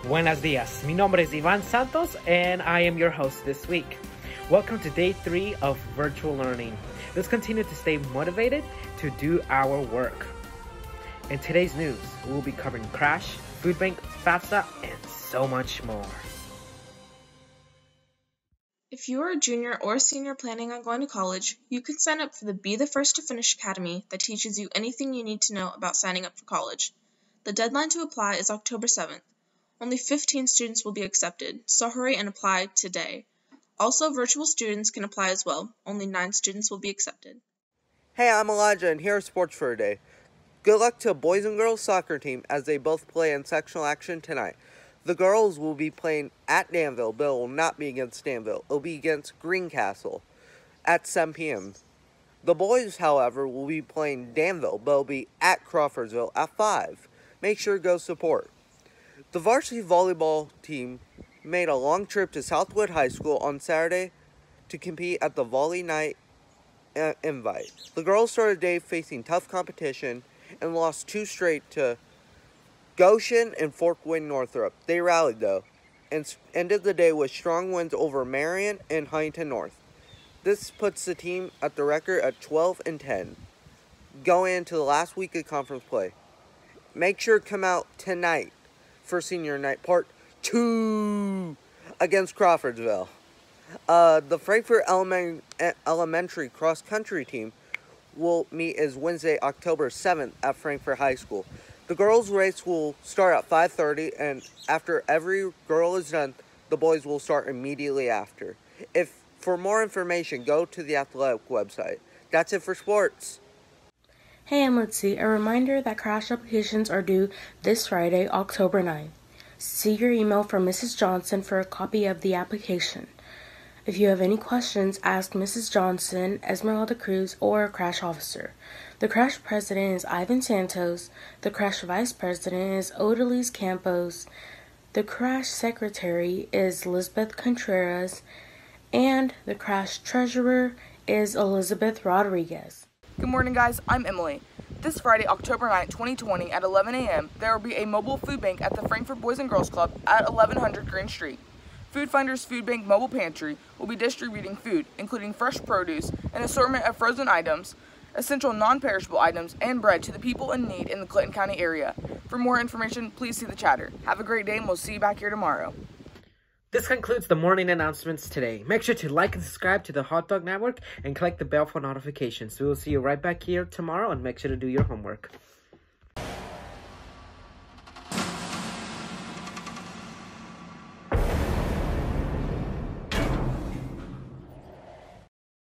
Buenos dias. Mi nombre es Ivan Santos, and I am your host this week. Welcome to day 3 of virtual learning. Let's continue to stay motivated to do our work. In today's news, we will be covering Crash, Food Bank, FAFSA, and so much more. If you are a junior or a senior planning on going to college, you can sign up for the Be the First to Finish Academy that teaches you anything you need to know about signing up for college. The deadline to apply is October 7th. Only 15 students will be accepted, so hurry and apply today. Also, virtual students can apply as well. Only 9 students will be accepted. Hey, I'm Elijah, and here are sports for today. Good luck to boys and girls soccer team as they both play in sectional action tonight. The girls will be playing at Danville, but it will not be against Danville. It will be against Greencastle at 7 p.m. The boys, however, will be playing Danville, but it will be at Crawfordsville at 5. Make sure to go support. The varsity volleyball team made a long trip to Southwood High School on Saturday to compete at the Volley Night Invite. The girls started the day facing tough competition and lost 2 straight to Goshen and Fort Wayne Northrop. They rallied, though, and ended the day with strong wins over Marion and Huntington North. This puts the team at the record at 12-10, going into the last week of conference play. Make sure to come out tonight for senior night part 2 against Crawfordsville. The Frankfort Elementary cross-country team will meet is Wednesday, October 7th at Frankfort High School. The girls' race will start at 5:30, and after every girl is done, the boys will start immediately after. For more information, go to the athletic website. That's it for sports. Hey, I'm Litzy. A reminder that crash applications are due this Friday, October 9th. See your email from Mrs. Johnson for a copy of the application. If you have any questions, ask Mrs. Johnson, Esmeralda Cruz, or a crash officer. The crash president is Ivan Santos. The crash vice president is Odalise Campos. The crash secretary is Elizabeth Contreras. And the crash treasurer is Elizabeth Rodriguez. Good morning, guys. I'm Emily. This Friday, October 9th, 2020 at 11 a.m., there will be a mobile food bank at the Frankfort Boys and Girls Club at 1100 Green Street. Food Finders Food Bank Mobile Pantry will be distributing food, including fresh produce, an assortment of frozen items, essential non-perishable items, and bread to the people in need in the Clinton County area. For more information, please see the chatter. Have a great day, and we'll see you back here tomorrow. This concludes the morning announcements today. Make sure to like and subscribe to the Hot Dog Network and click the bell for notifications. We will see you right back here tomorrow, and make sure to do your homework.